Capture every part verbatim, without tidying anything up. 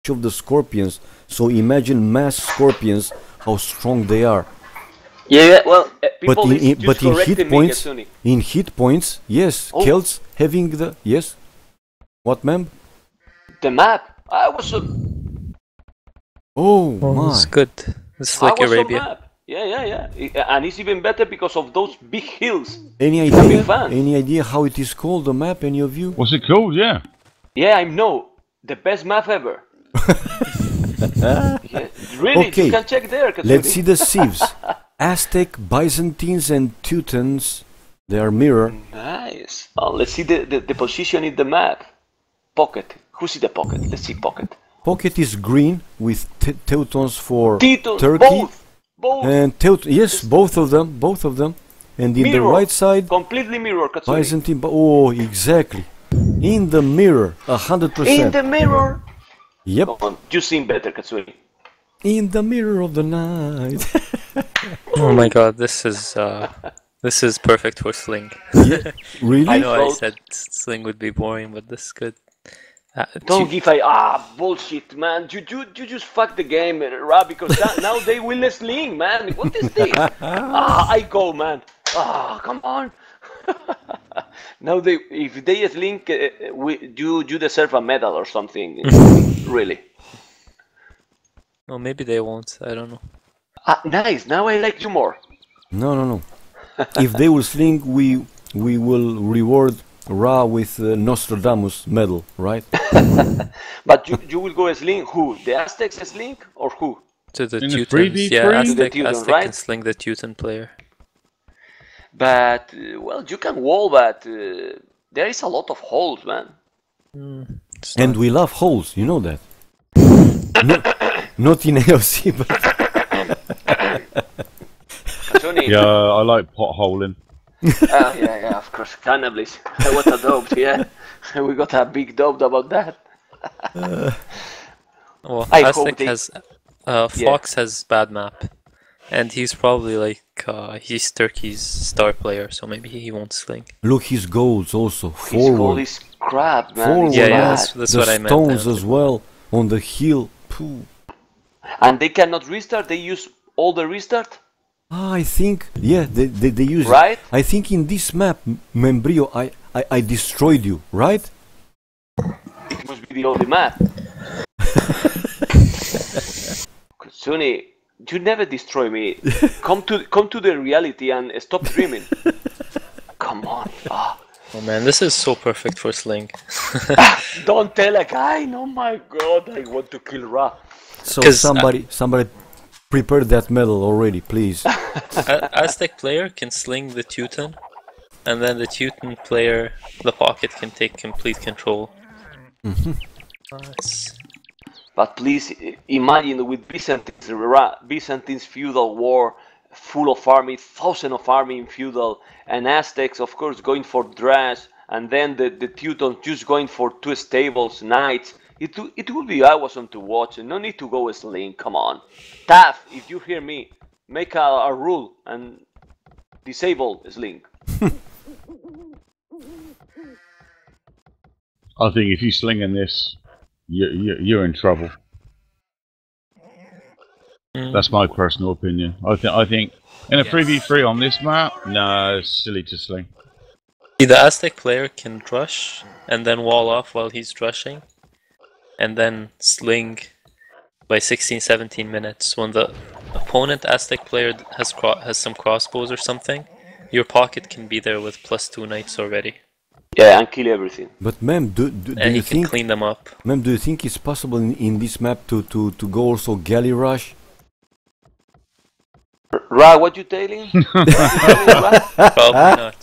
of the scorpions. So imagine mass scorpions, how strong they are. Yeah, yeah, well, uh, But people in, is in just but in correcting hit me, points, Katsuni. in hit points, yes, Oh. Celts having the yes. What, ma'am? The map, I was a, Oh Oh, it's my! good. It's I like was on Arabia. map. Yeah, yeah, yeah. I- and it's even better because of those big hills. Any I'm a idea? big fan. Any idea how it is called? The map? Any of you? What's it called? Yeah. Yeah, I know. The best map ever. Yeah, really, Okay, you can check there, Katsuni. Let's see the sieves. Aztec, Byzantines, and Teutons. They are mirror. Nice. Oh, let's see the, the, the position in the map. Pocket. Who's in the pocket? Let's see pocket. Pocket is green with te Teutons for Tito, Turkey. both. Both. And Teut yes, both of them, both of them. And in the Mirror. right side, Completely mirror, Katsuni. Byzantine. Ba- Oh, exactly. In the mirror, a hundred In percent. the mirror. Yep. Come on, you sing better, Katsuni. In the mirror of the night. Oh my god, this is uh, this is perfect for Sling. Really? I know I thought- said Sling would be boring, but this is good. Uh, Don't two- give a ah bullshit, man. You you, you just fuck the game, Ra, because that, now they will sling, man. What is this? ah, I go, man. Ah, come on. Now they, if they sling, uh, we, you you deserve a medal or something. Really. well, maybe they won't. I don't know. Ah, nice. Now I like you more. No, no, no. If they will sling, we we will reward Ra with uh, Nostradamus medal, right? But you you will go sling who? The Aztecs sling or who? To the In the Teutons, three v yeah, three? Aztec, To the Teuton, Aztec right? can Sling the Teuton player. But uh, well, you can wall, but uh, there is a lot of holes, man. It's And not- we love holes, you know that. not, not in A O C, but Katsuni, Yeah, I like potholing. Ah, yeah, yeah, of course. Cannabis. What a dope, yeah. We got a big dope about that. well, I hope Aztec they- has uh, Yeah. Fox has bad map, and he's probably like uh, he's Turkey's star player, so maybe he won't Sling. look his goals also. His goal Forward. is crap, man. Forward. It's Yeah, yeah, bad. that's, that's the what I meant. stones yeah. as well on the hill. Pooh. And they cannot restart. They use all the restart, Ah, I think, yeah, they, they, they use it. right? I think in this map, M- Membrio, I, I, I destroyed you, right? It must be the only map. Katsuni, you never destroy me. Come to come to the reality and stop dreaming. Come on. Ah. Oh man, this is so perfect for Sling. Don't tell a guy. Oh my god, I want to kill Ra. So 'Cause, uh, somebody, somebody prepared that medal already, please. A- Aztec player can Sling the Teuton, and then the Teuton player, the pocket, can take complete control. Nice. But please i- imagine with Byzantines, Ra- Byzantines feudal war, full of army, thousand of army in feudal, and Aztecs, of course, going for Dras, and then the, the Teutons just going for two stables, knights. It, w- it would be awesome to watch, and no need to go sling, come on. Taff, if you hear me, make a, a rule and disable sling. I think if you sling in this, you, you, you're in trouble. Mm. That's my personal opinion. I think I think in a Yes. three v three on this map, no, it's silly to sling. See, the Aztec player can drush and then wall off while he's drushing, and then Sling by sixteen seventeen minutes. When the opponent Aztec player has cro- has some crossbows or something, your pocket can be there with plus two knights already, Yeah, and kill everything. But ma'am, do, do, do and you you can think, clean them up. ma'am, do you think it's possible in, in this map to, to, to go also galley rush? R- Ra, what you telling? What you telling, Ra? Probably not.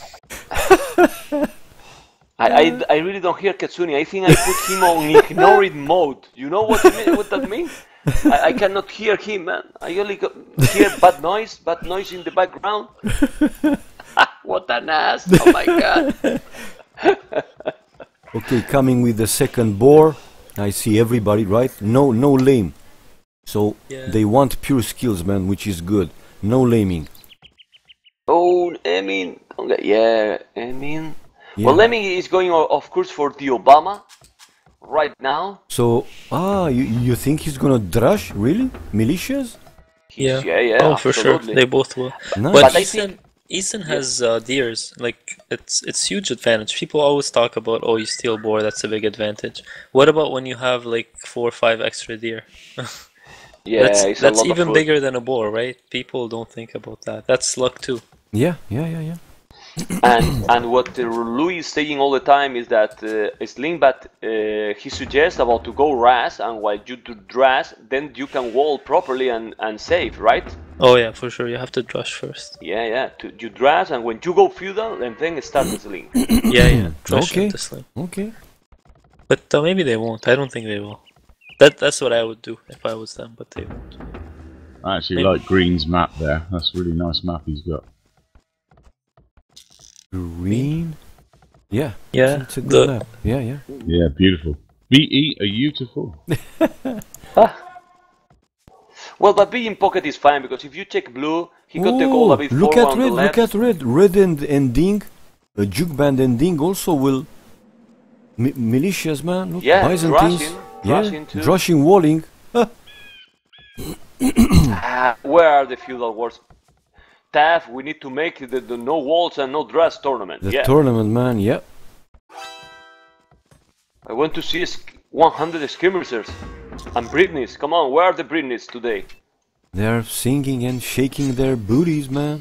I, I, I really don't hear Katsuni. I think I put him on ignored mode. You know what, I mean, what that means? I, I cannot hear him, man. I only go, hear bad noise, bad noise in the background. What an ass! Oh my god! Okay, coming with the second boar. I see everybody, right? No, no lame. So Yeah. they want pure skills, man, which is good. No laming. Oh, Emin. Okay, yeah, Emin. Yeah. Well, Emin is going, o- of course, for the Obama. right now. So, ah, you, you think he's gonna drush? Really? Militias? Yeah. Yeah, yeah, oh, for sure. absolutely. They both will. Nice. But, But I Eason, think- Eason has uh, deers. Like it's it's huge advantage. People always talk about, oh, you steal boar, that's a big advantage. What about when you have like four or five extra deer? Yeah, that's it's that's a lot even of bigger than a boar, right? People don't think about that. That's luck too. Yeah, yeah, yeah, yeah. and and what uh, Louis is saying all the time is that uh, Slingbat uh, he suggests about to go ras, and while you do ras, then you can wall properly and and save, right? Oh yeah, for sure. You have to drush first. Yeah, yeah. To, you ras, and when you go feudal, and then start the sling. Yeah, yeah. Drush Okay. into sling. Okay. But uh, maybe they won't. I don't think they will. That that's what I would do if I was them, but they won't. I actually Maybe. like Green's map there. That's a really nice map he's got. Green. Yeah. Yeah. It's a good the- map. Yeah, yeah. Yeah, beautiful. B E are beautiful. Well, but being pocket is fine because if you check blue, he got the goal a bit look forward at on the red, left. look at red. Red and, and Ding, uh, Juke Band and Ding also will. Mi militias, man. Look, Yeah, Byzantines. Drushing, yeah, Drushing too. Drushing, walling. Huh. Ah, where are the feudal wars? Taff, we need to make the, the no walls and no dress tournament. The yeah, tournament, man. Yeah. I want to see sk- one hundred skirmishers and Britneys. Come on, where are the Britneys today? They're singing and shaking their booties, man.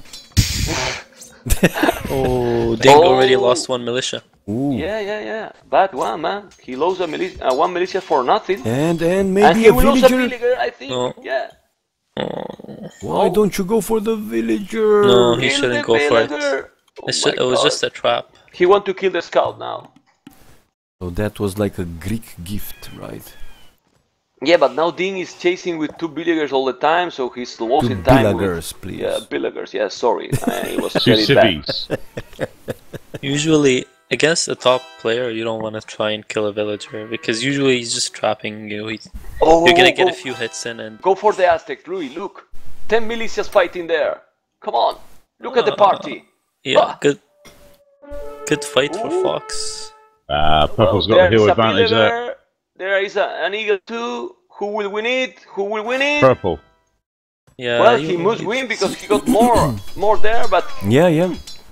Oh, Ding already Oh. lost one militia. Ooh. Yeah, yeah, yeah. Bad one, man. He lost a militia, uh, one militia for nothing. And and and maybe he a will lose a villager. villager, I think. Oh. Yeah. Oh. Why Oh. don't you go for the villager? No, he Kill shouldn't the go for it. villager. Oh It's my ju- it was God. just a trap. He want to kill the scout now. So that was like a Greek gift, right? Yeah, but now Ding is chasing with two villagers all the time, so he's Two losing time. villagers, with, please. Yeah, villagers. Yeah, sorry, uh, it was Two very bad. civvies. Usually, against a top player, you don't want to try and kill a villager because usually he's just trapping you. He's, Oh, you're gonna get go, a few hits in, and Go for the Aztecs, Louis. Look, ten militias fighting there. Come on, look at the Uh, party. yeah, Ah. good, good fight for Ooh. Fox. Uh, Purple's got There the hill is a advantage there. villager. There is a, an eagle too. Who will win it? Who will win it? Purple. Yeah, Well, you- he must you- win because he got more, more there. But Yeah, yeah.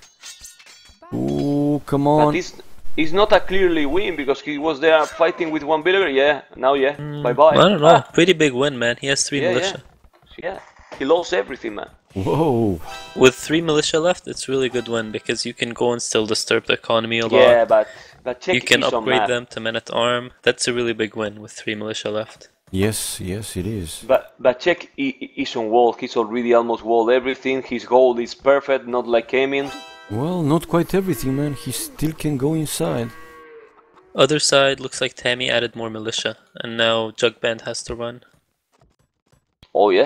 Oh, come but on. it's it's not a clearly win because he was there fighting with one villager. Yeah, now yeah, bye bye. I don't know. Pretty big win, man. He has three Yeah, militia. Yeah, he lost everything, man. Whoa. With three militia left, it's really good win because you can go and still disturb the economy a lot. Yeah, but but check You can his own upgrade map. them to men at arm. That's a really big win with three militia left. Yes, yes, it is. But but check I- I- his own wall. He's already almost walled everything. His goal is perfect, not like Emin. Well, not quite everything, man. He still can go inside. Other side looks like Tammy added more militia, and now Jugband has to run. Oh yeah.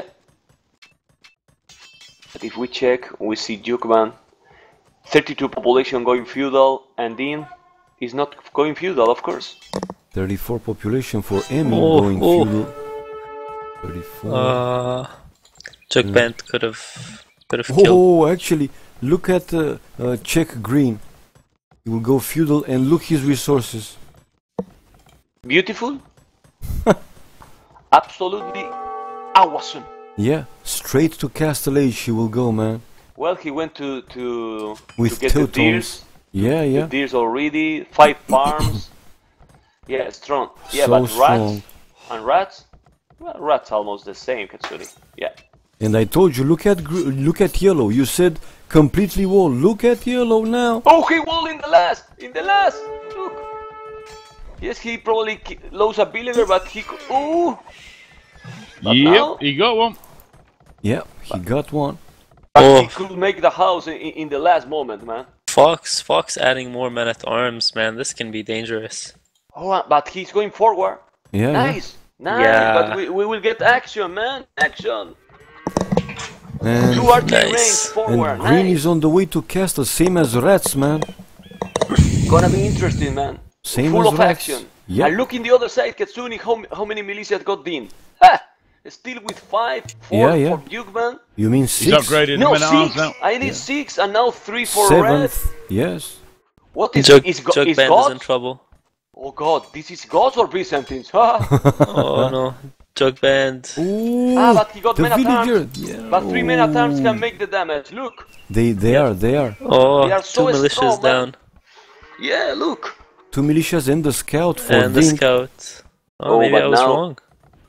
But if we check, we see Jukman, thirty-two population going feudal, and Dean is not going feudal, of course. thirty-four population for Emmy Oh, going oh. feudal. thirty-four. Uh, Jugband could have could have killed. Oh, actually, look at uh, uh, check green. He will go feudal and look his resources. Beautiful. Absolutely awesome. Yeah, straight to Castle Age he will go, man. Well, he went to to, With to get the Teutons. deers. Yeah, The yeah. deers already, five farms. Yeah, strong. Yeah, So but rats strong. and rats. Well, rats almost the same, Katsuri. Yeah. And I told you, look at gr- look at yellow. You said completely wall. Look at yellow now. Oh, he won in the last! In the last! Look! Yes, he probably ki- lost a villager, but he could. Ooh! But Yep, now- he got one. Yeah, he got one. But Oh. he could make the house in, in the last moment, man. Fox, Fox adding more men at arms, man. This can be dangerous. Oh, uh, but he's going forward. Yeah, yeah. Nice! Nice! Yeah. But we, we will get action, man! Action! And, Two artillery Nice. range and forward. green Nice! is on the way to Castle, same as rats, man. Gonna be interesting, man. Same Full as of rats. action. Yep. And look in the other side, Katsuni, how, how many militia got Dean? Ha! Still with five, four Yeah, yeah. for Dukeman. You mean He's six? upgraded No, the men at arms six! now. I need six, and now three for red. Seventh? Yes. What is Jug, is, go, is Jugband is God? in trouble. Oh god, this is gods or Byzantines? Huh? Oh no, Jug Band. Ooh, Ah, but he got the men at villager. arms. Yeah. But three men at arms can Ooh. make the damage. Look. They they are they are Oh, They are two so militias strong, man. down. Yeah, look. two militias and the scout for And the Dink. scout. Oh, Oh, maybe but I was now- wrong.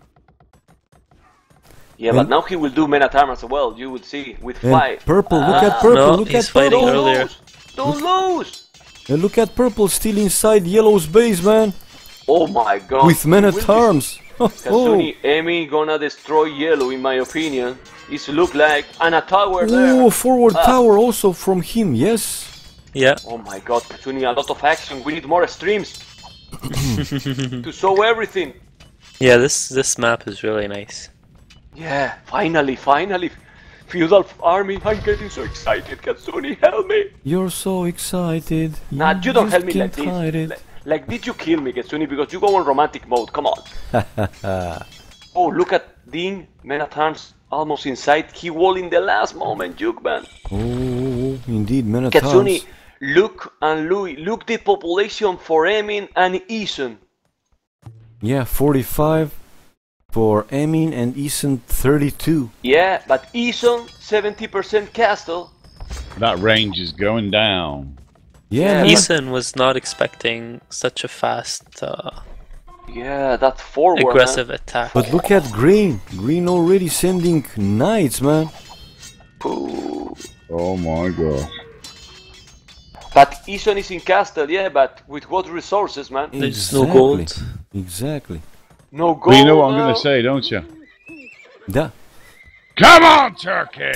Yeah, but And- now he will do men at arms as well. You will see with And five. purple, look Ah. at purple, No, look he's at fighting purple. Don't earlier. lose. Don't lose. And look at purple still inside yellow's base, man. Oh my god. With men Will at this- arms. Oh, Katsuni Emi gonna destroy yellow in my opinion. It's look like and a tower there. oh, forward Ah. tower also from him, yes. Yeah. Oh my god, Katsuni, a lot of action. We need more streams to show everything. Yeah, this this map is really nice. Yeah, finally, finally. Feudal army, I'm getting so excited. Katsuni, help me. You're so excited. Nah, you don't just help me like can't hide this. it. Like, like, did you kill me, Katsuni? Because you go on romantic mode. Come on. Oh, look at Dean, men at arms, almost inside. He wall in the last moment, Jugban. Oh, indeed, men at Katsuni, arms. look and Louis, look the population for Emin and Eason. Yeah, forty-five for Emin and Eason thirty-two. Yeah, but Eason, seventy percent castle. That range is going down. Yeah, Yeah. man. Eason was not expecting such a fast, uh, Yeah, that's forward. man. aggressive attack. But look at Green. Green already sending knights, man. Ooh. Oh my god. But Eason is in castle, yeah, but with what resources, man? There's no gold. Exactly. No gold. But you know what I'm now. gonna say, don't you? Da. Come on, Turkey!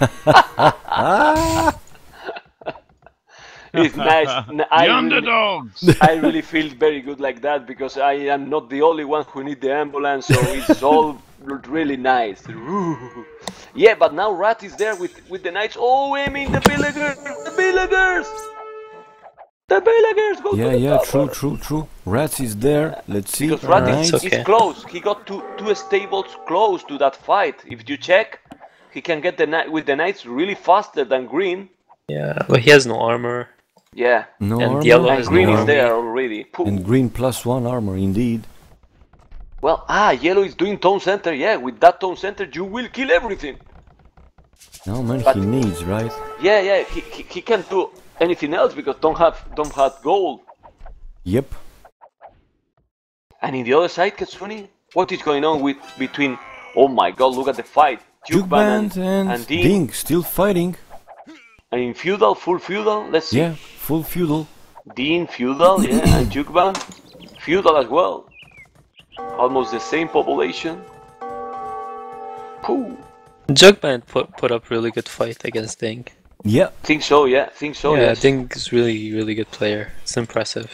It's nice. N- the I really, underdogs! I really feel very good like that because I am not the only one who need the ambulance, so it's all really nice. Yeah, but now Rat is there with with the knights. Oh, I mean the villagers, the villagers, the villagers go Yeah, to the yeah, tower. true, true, true. Rats is there. Let's see. Because Rat Alright, is, it's is okay. close. He got two two stables close to that fight. If you check, he can get the knight with the knights really faster than Green. Yeah, but he has no armor. Yeah, No And armor. yellow and has Green no is armor. there already. Pooh. And green plus one armor, indeed. Well, ah, yellow is doing town center. Yeah, with that town center, you will kill everything. No, man, But- he needs, right? Yeah, yeah, he, he, he can't do anything else because don't have don't have gold. Yep. And in the other side, Katsuni, what is going on with between? Oh my God, look at the fight. Duke Band and, and Dean. Dink still fighting. And in feudal, full feudal. Let's see. Yeah, full feudal. Dean feudal, yeah, and Duke Band feudal as well. Almost the same population. Pooh. Jugband put put up really good fight against Ding. Yeah. Think so, yeah. Think so, yeah, yes. Ding is really really good player. It's impressive.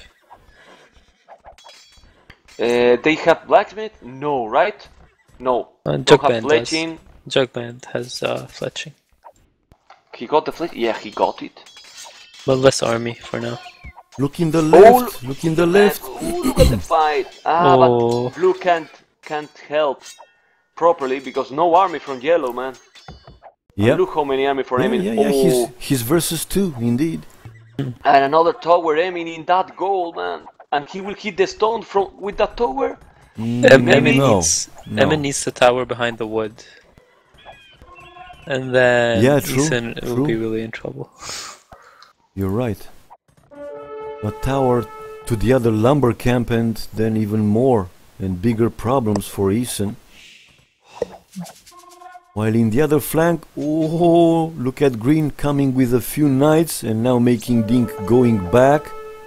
Uh, they have blacksmith? No, right? No. Uh, Don't have Jugband has fletching. Jugband has uh, fletching, He got the fletch. Yeah, he got it. but less army for now. Look in the left. Look in the left. Ooh, look at the fight. Ah, Oh. but blue can't can't help properly because no army from yellow, man. Yeah. Look how many army for Yeah, Emin. yeah, yeah. Oh, He's, he's versus two, indeed. and another tower Emin in that goal, man. And he will hit the stone from with that tower. Em- Mm, Emin no, needs no. Emin needs the tower behind the wood, and then Yeah, true, Ethan will true. be really in trouble. You're right. A tower to the other lumber camp and then even more and bigger problems for Eason. While in the other flank, oh, look at Green coming with a few knights and now making Dink going back.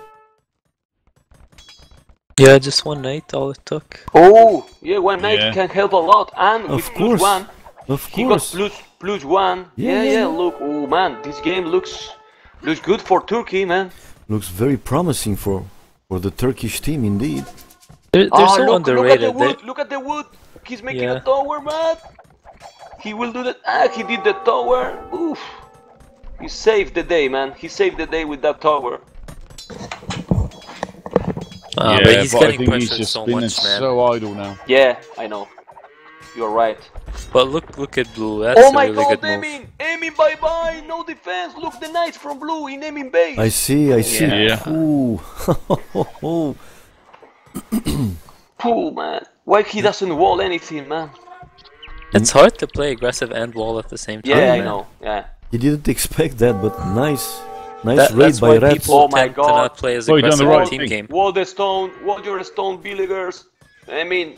Yeah, just one night, all it took. Oh, yeah, one knight Yeah. can help a lot. And with Of plus course. one, Of he got course. plus plus one. Yeah, Yeah, yeah, yeah. yeah. Look, oh man, this game looks looks good for Turkey, man. Looks very promising for, for the Turkish team indeed. They're, they're Ah, so look, underrated. Look at the They- wood. Look at the wood. He's making Yeah. a tower, man. He will do that. Ah, he did the tower. Oof. He saved the day, man. He saved the day with that tower. Ah, yeah, but he's but I getting think he's pressured just so spinning much, man. so idle now. Yeah, I know. You're right. But look, look at blue. That's Oh a my really God, good move. Emin! Emin, bye bye! No defense! Look, the knights from blue in Emin base! I see, I see. Yeah. Ooh. Pooh, man. Why he doesn't wall anything, man? It's hard to play aggressive and wall at the same time. Yeah, I man. know. Yeah. He didn't expect that, but nice. Nice That, raid that's by why Rats. people Oh my tend to God. not play as Oh, you done aggressive the in right team thing. game. Wall the stone. Wall your stone, villagers. I mean.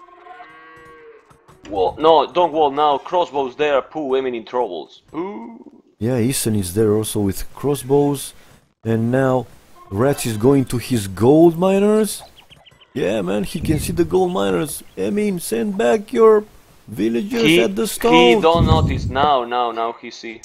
Wall. No, don't wall now. Crossbows there. Pooh, aiming in troubles. Pooh. Yeah, Eason is there also with crossbows. And now Rats is going to his gold miners. Yeah, man, he can see the gold miners. I mean, send back your villagers He, at the he stone. don't notice now. Now, now he see.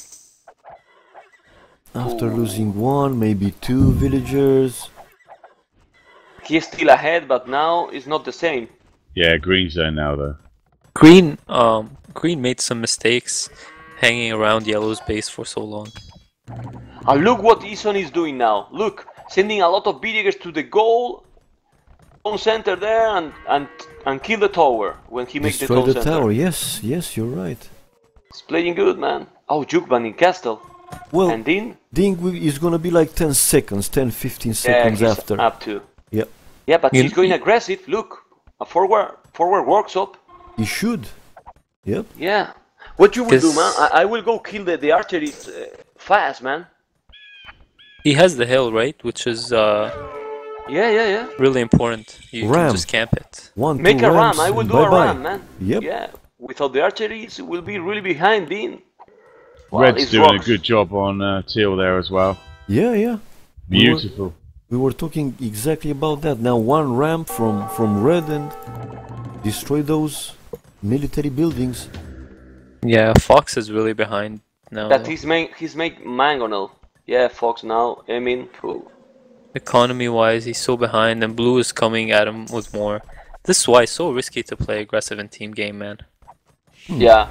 After losing one, maybe two villagers. He's still ahead, but now it's not the same. Yeah, green's there now though. Green, um, Green made some mistakes hanging around Yellow's base for so long. And look what Eason is doing now. Look, sending a lot of villagers to the goal, town center there, and and and kill the tower when he makes the Destroy town the center. tower. Yes, yes, you're right. It's playing good, man. Oh, Jukban in castle. Well, And Dean? Ding wi- is gonna be like ten seconds, ten, fifteen Yeah, seconds he's after. up to. Yep, Yeah, but You- he's going aggressive. Look, a forward forward workshop. he should. Yep. Yeah. What you will do, This- man? I, I will go kill the the archery uh, fast, man. He has the hill, right? Which is uh, Yeah, yeah, yeah. really important. You Ram. can just camp it. One, Make two a ram. rams, I will and do a bye-bye. ram, man. Yep. Yeah. Without the archeries, we'll be really behind Dean. Wow, Red's it's doing rocks. a good job on uh, Teal there as well. Yeah, yeah. We were- Beautiful. We were talking exactly about that. Now one ramp from from Red and destroy those military buildings. Yeah, Fox is really behind now. That though. he's make he's make mangonel. Yeah, Fox now. I mean, phew. Economy-wise, he's so behind, and Blue is coming at him with more. This is why it's so risky to play aggressive in team game, man. yeah.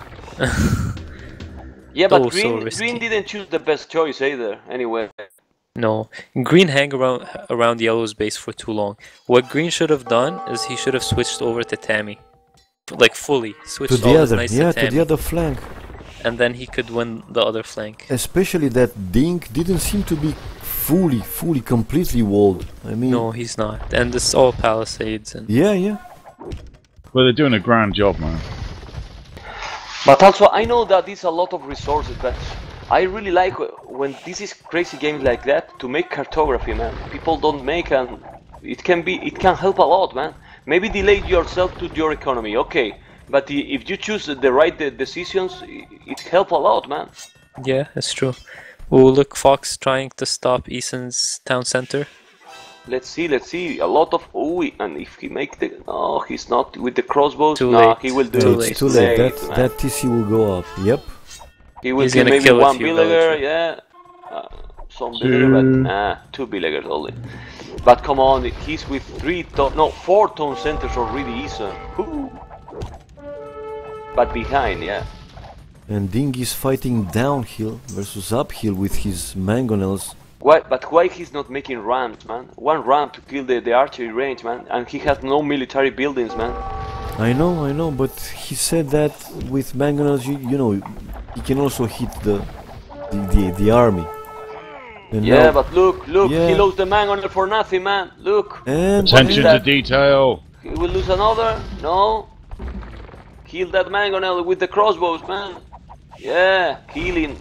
Yeah, but So, so Green risky. Green didn't choose the best choice either. Anyway, No, Green hang around around Yellow's base for too long. What Green should have done is he should have switched over to Tammy, like fully switched To the all his other, knights yeah, to to Tammy, the other flank. and then he could win the other flank. Especially that Dink didn't seem to be fully, fully, completely walled. I mean, No, he's not, and it's all palisades and yeah, yeah. Well, they're doing a grand job, man. but also I know that it's a lot of resources, but I really like wh- when this is crazy games like that to make cartography, man. People don't make, and it can be it can help a lot, man. Maybe delay yourself to your economy, okay, but i- if you choose the right de- decisions, i- it help a lot, man. yeah, it's true. Oh, look, Fox trying to stop Eason's town center. Let's see, let's see. A lot of oh, and if he make the oh, he's not with the crossbows. Too no, late. he will do Too it. late. It's too late. That man. that T C will go up. Yep. He will He's kill gonna maybe kill a one few villager, villagers. yeah. Uh, some villager, but nah, two villagers only. But come on, he's with three ton, no, four town centers already. Eason. Whoo. But behind, yeah. And Ding is fighting downhill versus uphill with his mangonels. Why? But why he's not making rams, man? One ram to kill the, the archery range, man, and he has no military buildings, man. I know, I know, but he said that with mangonels, you, you know, he can also hit the the, the, the army. And Yeah, now- but look, look, he Yeah. lost the mangonel for nothing, man. Look. and Attention to that? detail. He will lose another? No. Kill that mangonel with the crossbows, man. Yeah, kill him.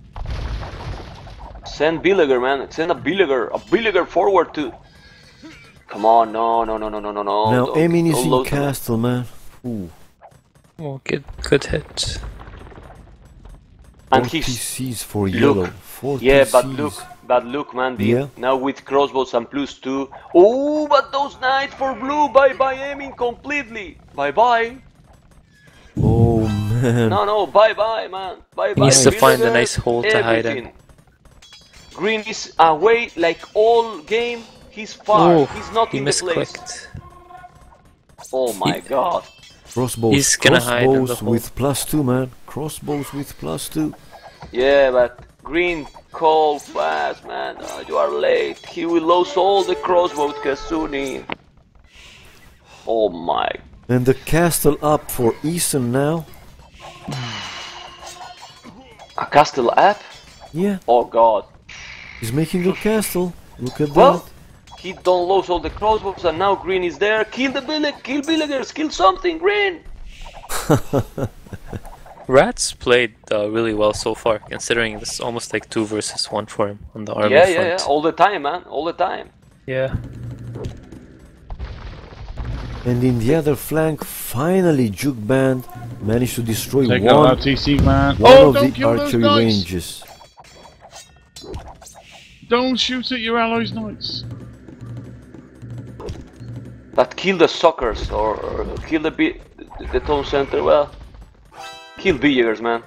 Send villager, man. Send a villager. A villager forward to. Come on, no, no, no, no, no, no, no. now Don't- Emin is don't in lose the- castle, man. Ooh, Oh, good, good hit. And four T he's. Cs for Look. yellow. Four Yeah, T Cs. but look, but look, man. The, Yeah. Now with crossbows and plus two. Oh, but those knights for blue. Bye bye, Emin completely. Bye bye. Oh man. No, no, bye bye, man. Bye bye. needs to find a villager, nice hole to hide in. everything. Green is away like all game. He's far. Oh, He's not he in the place. misclicked. Oh my He- god. Crossbows. He's gonna hide in the crossbows hole. with plus two, man. Crossbows with plus two. Yeah, but Green call fast, man. Oh, you are late. He will lose all the crossbows, Kasuni. Oh my. And the castle up for Eason now. A castle app? Yeah, Oh god. he's making a castle. Look at Well, that. He don't lose all the crossbows, and now Green is there. Kill the villager, kill villagers, kill something, Green! Rats played uh, really well so far, considering this is almost like two versus one for him on the army Yeah, front. yeah, yeah, all the time, man, all the time. Yeah. And in the other flank, finally Juke Band managed to destroy Take one, out that T C, man. one Oh, of don't the kill those archery knights. ranges. Don't shoot at your allies' knights. But kill the suckers, or, or kill the, the, the town center, well, kill villagers, man.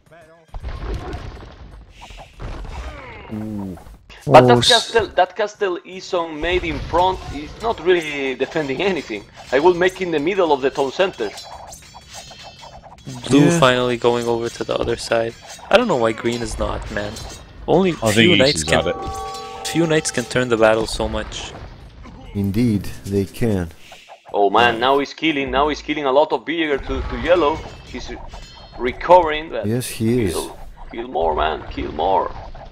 Ooh. But that Oh, s- castle, that castle Ison made in front is not really defending anything. I will make in the middle of the town center. Blue Yeah. finally going over to the other side. I don't know why green is not, man. Only I few think knights Eason's can had it. few knights can turn the battle so much. Indeed, they can. Oh man, now he's killing, now he's killing a lot of villager to, to yellow. He's recovering. But Yes, he is. kill, kill more, man, kill more.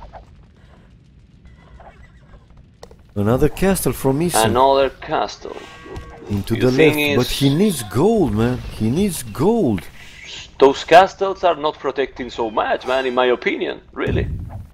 Another castle from Eastern Another castle. into you the think left, but is- he needs gold, man. He needs gold. Those castles are not protecting so much, man, in my opinion, really.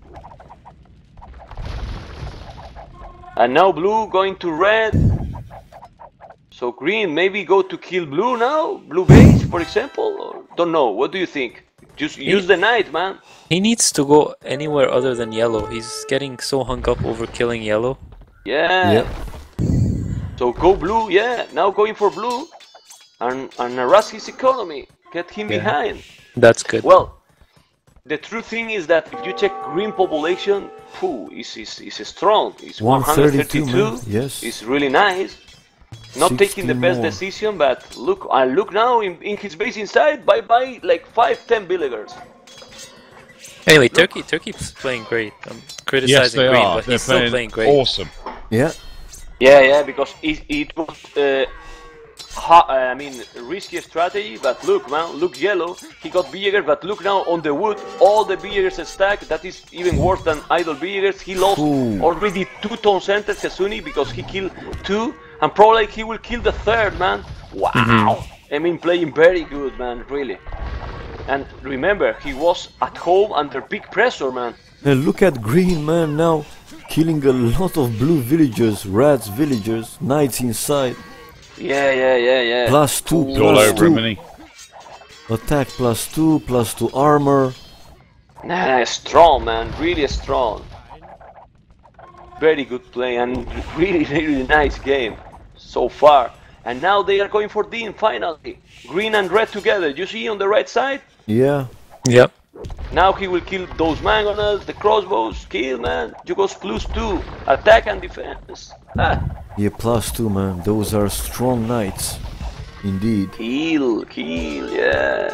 And now blue going to red. So green maybe go to kill blue now? Blue base, for example? Or, don't know, what do you think? Just use the knight, man. He needs to go anywhere other than yellow. He's getting so hung up over killing yellow. Yeah. Yep. So go blue, yeah. Now going for blue. And, and harass his economy. Get him Yeah. behind. That's good. Well, the true thing is that if you check green population, phew, is is is strong. It's one thirty-two, one thirty-two. man. Yes. It's really nice. Not taking the sixteen best more. decision, but look, and look now in, in his base inside. Bye bye, like five, ten villagers. Anyway, Turkey Turkey's playing great. I'm Yes, criticizing they green, are. but They're he's still playing great. awesome. Yeah. Yeah, yeah, because it, it was, uh, ha I mean, risky strategy. But look, man, look yellow. He got villagers, but look now on the wood, all the villagers stack. That is even worse than idle villagers. He lost Ooh. already two town centers, Kasuni, because he killed two, and probably he will kill the third, man. Wow! I mean, playing very good, man, really. And remember, he was at home under big pressure, man. And look at green, man, now killing a lot of blue villagers, rats villagers, knights inside. Yeah, yeah, yeah, yeah. Plus two, He's all plus over him, two. isn't he? Attack plus two, plus two armor. Nah, strong, man, really strong. Very good play and really, really nice game so far. And now they are going for Dean finally. Green and red together. You see on the right side? Yeah. Yep. Now he will kill those mangonels, the crossbows. Kill, man. You go plus two. Attack and defense. Ah, Yeah, plus two, man. Those are strong knights. Indeed. kill, kill, yeah.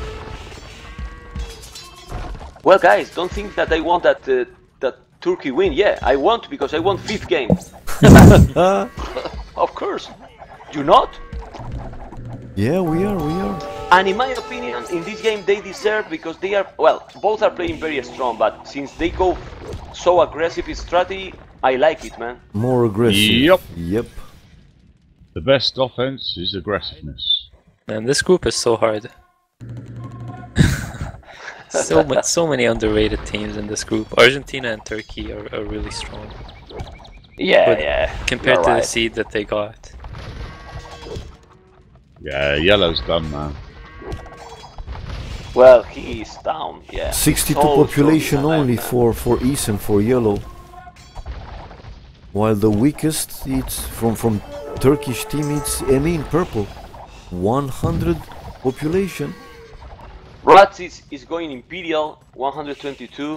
Well, guys, don't think that I want that uh, that Turkey win. Yeah, I want because I want fifth game. Ah, Of course. You not? yeah, we are, we are. And in my opinion, in this game they deserve because they are, well, both are playing very strong, but since they go so aggressive in strategy, I like it, man. More aggressive. Yep. Yep. The best offense is aggressiveness. Man, this group is so hard. so ma so many underrated teams in this group. Argentina and Turkey are, are really strong Yeah, But yeah. compared you're to right. the seed that they got. Yeah, yellow's done, man. Well, he is down, yeah. sixty-two So, population so only man. for, for East and for Yellow. While the weakest, it's from, from Turkish team, it's Emin Purple. one hundred population. Rats is, is going Imperial, one hundred twenty-two.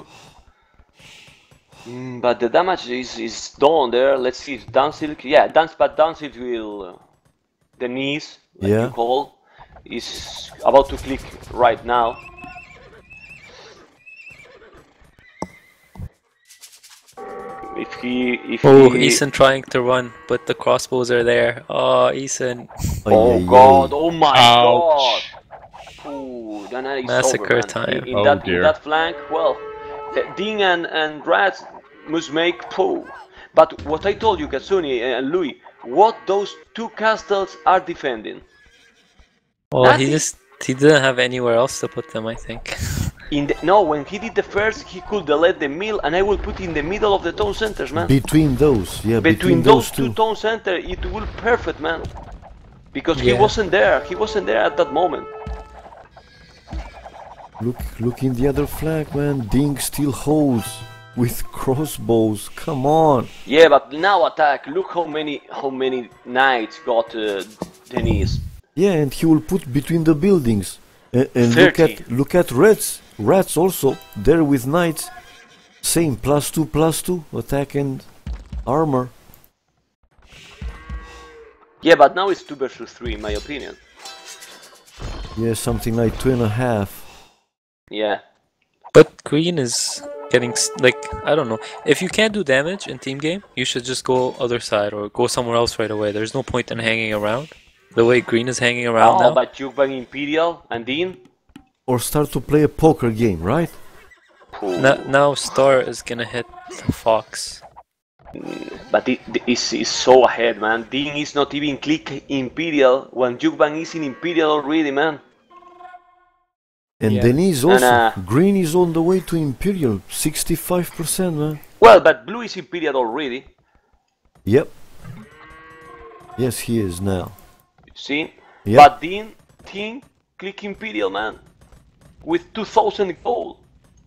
Mm, but the damage is, is done there. Let's see if Danzig, yeah, dance, but Danzig will, uh, the knees, like Yeah. you call, is about to click right now. If he, if Oh, he, Eason trying to run, but the crossbows are there. Oh, Eason. Ay, oh ay, god, ay. oh my god. Ouch. Ooh, then it's Massacre over, man. time. In, in Oh, that, in dear. that flank, well, uh, Ding and, and Rats must make poo. But what I told you, Katsuni and Louis, what those two castles are defending? Well, Nothing. he just he didn't have anywhere else to put them, I think. In the, no, when he did the first, he could delete the mill, and I will put in the middle of the town centers, man. Between those, yeah, Between, between, those, those two two. town centers, it will perfect, man. Because he Yeah. wasn't there. He wasn't there at that moment. Look, look in the other flank, man. Ding still holds with crossbows. Come on. Yeah, but now attack. Look how many how many knights got uh, Denise. Yeah, and he will put between the buildings. And, and look thirty. at look at rats. Rats also there with knights. Same plus two plus two attack and armor. Yeah, but now it's two versus three, in my opinion. Yeah, something like two and a half. Yeah. But green is getting s- like I don't know. If you can't do damage in team game, you should just go other side or go somewhere else right away. There's no point in hanging around. The way green is hanging around Oh, now. but Jukebang Imperial and Dean. Or start to play a poker game, right? Ooh. Now, now Star is gonna hit Fox. But it, it's, it's so ahead, man. Dean is not even click Imperial when Jukebang is in Imperial already, man. And Yeah. Denise also. uh, Green is on the way to Imperial. sixty-five percent, man. Well, but Blue is Imperial already. Yep. Yes, he is now. See? Yep. But Dean, Dean, click Imperial, man. With two thousand gold.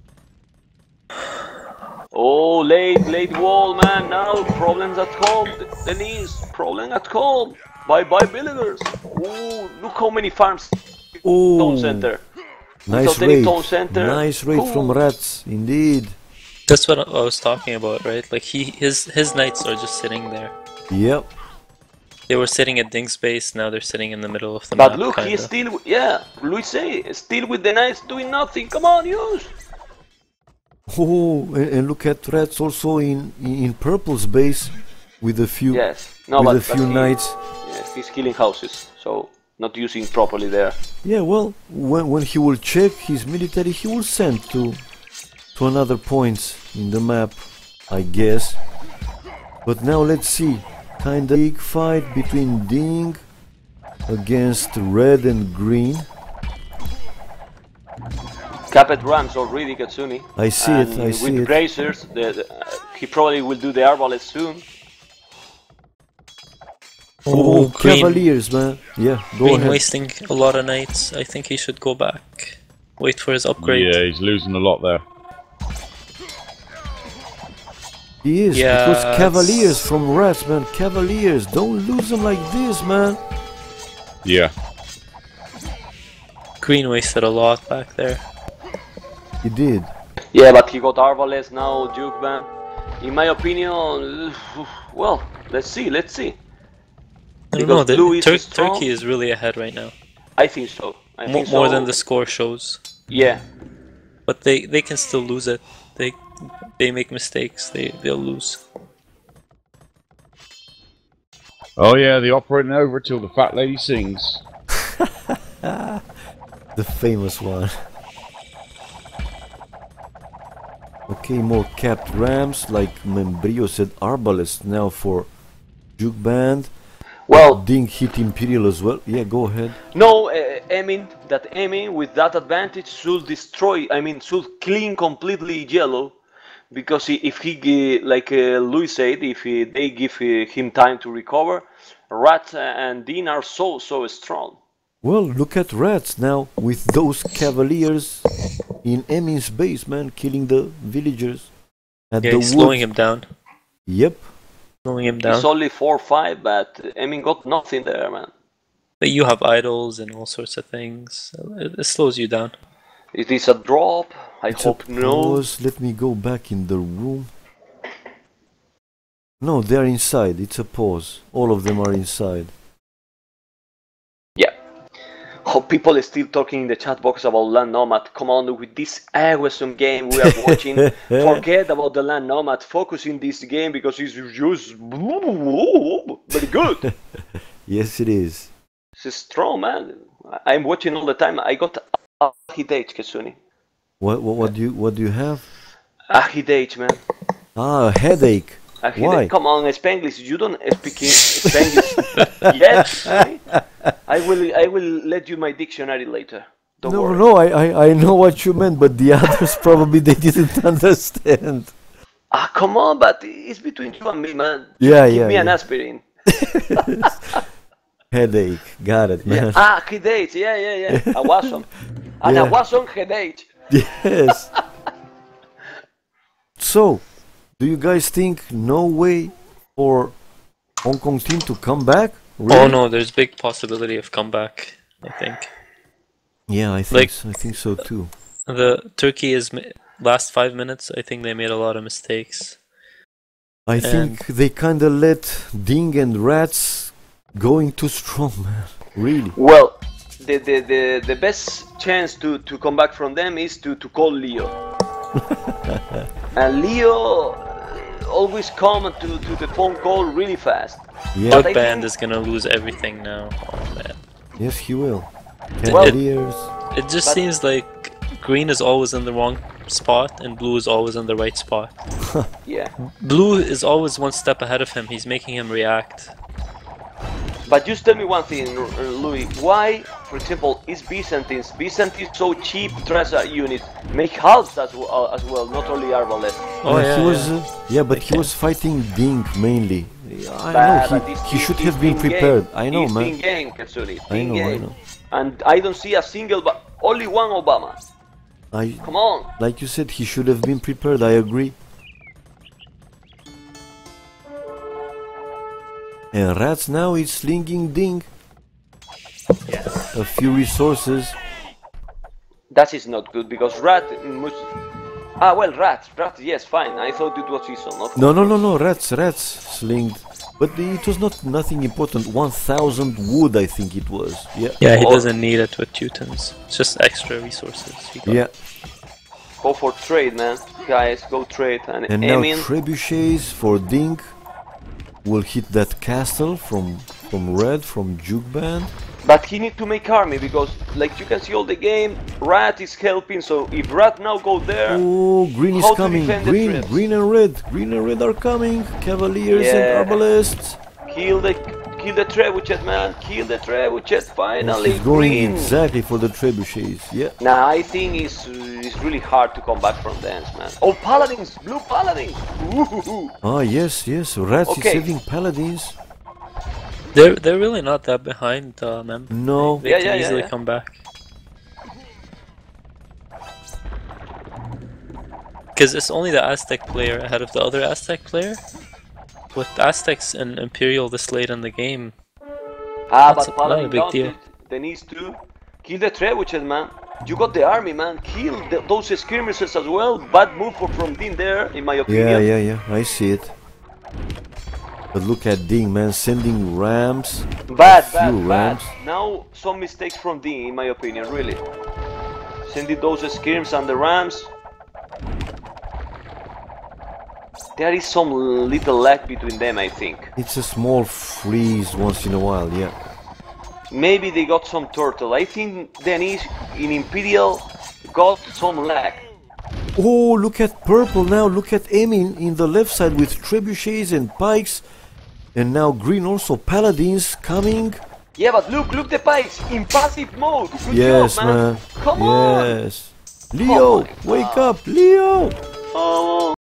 Oh, late, late wall, man. Now problems at home. Denise, problem at home. Bye bye, villagers. Oh, look how many farms. Town Oh, center. nice Without any raid. town center. Nice raid from Cool. rats, indeed. That's what I I was talking about, right? Like he, his, his knights are just sitting there. Yep. They were sitting at Ding's base. Now they're sitting in the middle of the But map. look, kinda. he's still, yeah, Luis say, still with the knights doing nothing. Come on, use. Oh, and, and look at rats also in in purple's base with a few Yes. No, with but, a few but he- knights. Yeah, he's killing houses, so not using properly there. Yeah, well, when when he will check his military, he will send to to another points in the map, I guess. But now let's see, kind of big fight between Ding against red and green. Capet runs already, Katsuni. I see it, And I see with it. Grazers, the, the, uh, he probably will do the arbalest soon. Oh, Green, Cavaliers, man. Yeah, go Green ahead. wasting a lot of knights. I think he should go back. Wait for his upgrade. Yeah, he's losing a lot there. He is, Yeah, because it's- Cavaliers from rats, man. Cavaliers, don't lose them like this, man. Yeah. Green wasted a lot back there. He did. Yeah, but he got arbalest now, Duke man. In my opinion, well, let's see, let's see. I don't Because know. The, blue is Tur- strong. Turkey is really ahead right now. I think so. I Mo- think so. more than the score shows. Yeah. But they, they can still lose it. They they make mistakes. They they'll lose. Oh yeah, the operating over till the fat lady sings. The famous one. Okay, more capped rams, like Membrio said, arbalest now for Juke Band. Well, Ding hit Imperial as well. Yeah, go ahead. no, uh, Emin, that Emin with that advantage should destroy, I mean, should clean completely yellow. Because he, if he, uh, like uh, Louis said, if he, they give uh, him time to recover, Rat and Dean are so, so strong. Well, look at rats now with those Cavaliers in Emin's base, man, killing the villagers at Yeah, the he's wood. slowing him down. Yep. Slowing him down. It's only four five, but Emin got nothing there, man. But you have idols and all sorts of things. It, it slows you down. It is a drop. I It's a hope no. pause. Let me go back in the room. No, they're inside. It's a pause. All of them are inside. Yeah. Oh, people are still talking in the chat box about Land Nomad. Come on, with this awesome game we are watching, forget about the Land Nomad. Focus in this game because it's just very good. Yes, it is. It's strong, man. I- I'm watching all the time. I got Ahidage, Kasuni. What, what, what do you what do you have? Ahidage, man. Ah, a headache. Uh, he- Why? Come on, Spanglish. You don't speak Spanglish yet. eh? I will. I will let you my dictionary later. Don't No, worry. no, I, I, I know what you meant, but the others probably they didn't understand. Ah, come on, but it's between you and me, man. Yeah, Give yeah, me an yeah. aspirin. Headache, got it, man. Ah, headache. Yeah, yeah, yeah. I was on. And I Yeah. was on headache. Yes. So, do you guys think no way for Hong Kong team to come back? Oh Really? no, there's big possibility of comeback, I think. Yeah, I think Like- so, I think so too. The Turkey is ma- last five minutes. I think they made a lot of mistakes. I think they kind of let Ding and Rats going too strong, man. Really. Well, the, the, the, the best chance to, to come back from them is to, to call Leo. And Leo uh, always come to, to the phone call really fast. Yeah. But I Duck Band think- is gonna lose everything now. Oh man. Yes, he will. Well- Cavaliers. It just But- seems like green is always in the wrong spot and blue is always in the right spot. Yeah. Blue is always one step ahead of him. He's making him react. But just tell me one thing, uh, Louis. Why, for example, is Byzantines, Byzantines so cheap Tracer units, make halves as well, as well, not only Arbalest? Oh Uh, yeah, he was, yeah. uh, yeah, but he Okay. was fighting Ding mainly. I But know this he, he is- should this have been in game. prepared. I know, It's man. in game, Katsuri. I in know, I game. know. And I don't see a single, but only one Obama. I Come on. like you said, he should have been prepared. I agree. And Rats now is slinging Ding. A few resources. That is not good because Rat must. Ah, well, Rat. Rat, yes, fine. I thought it was his son. Of No, no, no, no. Rats, Rats slinged. But it was not nothing important. One thousand wood, I think it was. Yeah. Yeah, he Oh. doesn't need it with Teutons. It's just extra resources. he got. Yeah. Go for trade, man. Guys, go trade. And, And now Emin, trebuchets for Ding will hit that castle from from Red, from Juke Band. but he need to make army because, like you can see all the game, Rat is helping. So if Rat now go there, Oh, green is How to coming. defend the Green, threats. green and red. Green and red are coming. Cavaliers Yeah. and arbalists. kill the kill the trebuchet, man. Kill the trebuchet. Finally, He's going green. exactly for the trebuchets. Yeah. Nah, I think it's uh, it's really hard to come back from dance, man. Oh, paladins, blue paladins. Ooh. Ah, yes, yes. Rats Okay. is saving paladins. They're they're really not that behind, uh, man. No. They Yeah, can yeah, yeah, easily yeah. come back. Because it's only the Aztec player ahead of the other Aztec player. With Aztecs and Imperial this late in the game, Ah, That's but not a paladin big don't deal. it. They need to kill the trebuchet, man. You got the army, man. Kill the, those skirmishes as well. Bad move for, from Dean there, in my opinion. Yeah, yeah, yeah. I see it. But look at Ding, man, sending rams. Bad, A bad, few bad. rams. Now some mistakes from Dean, in my opinion, really. Sending those skirms and the rams. There is some little lag between them, I think. It's a small freeze once in a while, yeah. Maybe they got some turtle. I think Denise in Imperial got some lag. Oh, look at purple now. Look at Emin in the left side with trebuchets and pikes. And now green also. Paladins coming. Yeah, but look, look the pikes in passive mode. Good Yes, job, man. man. Come on. Yes. Leo, my wake God. up. Leo. Oh.